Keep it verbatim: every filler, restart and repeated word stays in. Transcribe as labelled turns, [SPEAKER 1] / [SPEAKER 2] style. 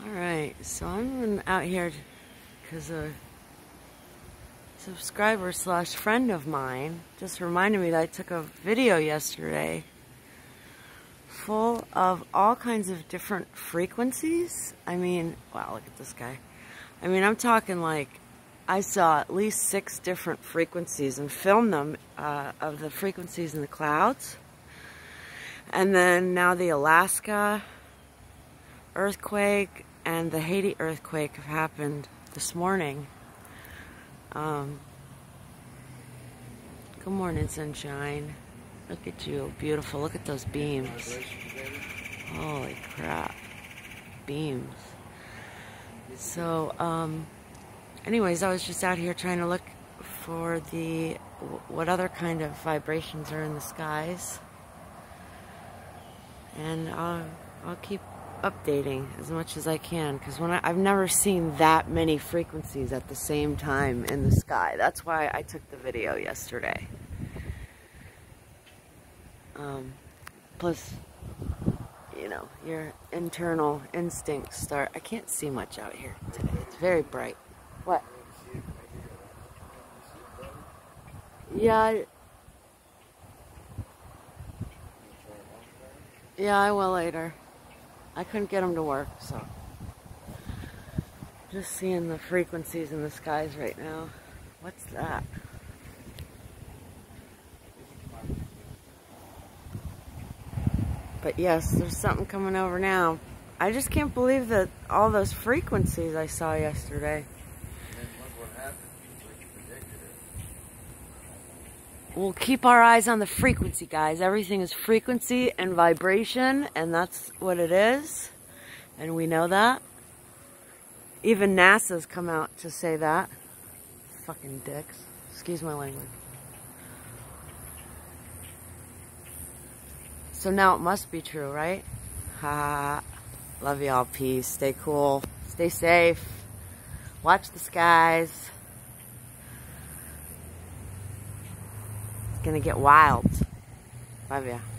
[SPEAKER 1] Alright, so I'm out here because a subscriber slash friend of mine just reminded me that I took a video yesterday full of all kinds of different frequencies. I mean, wow, look at this guy. I mean, I'm talking like I saw at least six different frequencies and filmed them uh, of the frequencies in the clouds. And then now the Alaska earthquake and the Haiti earthquake have happened this morning. Um, good morning, sunshine. Look at you, beautiful. Look at those beams. Holy crap. Beams. So, um, anyways, I was just out here trying to look for the, what other kind of vibrations are in the skies. And I'll, I'll keep updating as much as I can, because when I, I've never seen that many frequencies at the same time in the sky. That's why I took the video yesterday. Um, plus, you know, your internal instincts start. I can't see much out here today. It's very bright. What? Yeah. I, yeah, I will later. I couldn't get them to work, so. Just seeing the frequencies in the skies right now. What's that? But yes, there's something coming over now. I just can't believe that all those frequencies I saw yesterday. We'll keep our eyes on the frequency, guys. Everything is frequency and vibration, and that's what it is. And we know that. Even NASA's come out to say that. Fucking dicks. Excuse my language. So now it must be true, right? Ha. Love y'all. Peace. Stay cool. Stay safe. Watch the skies. It's gonna get wild. Love ya.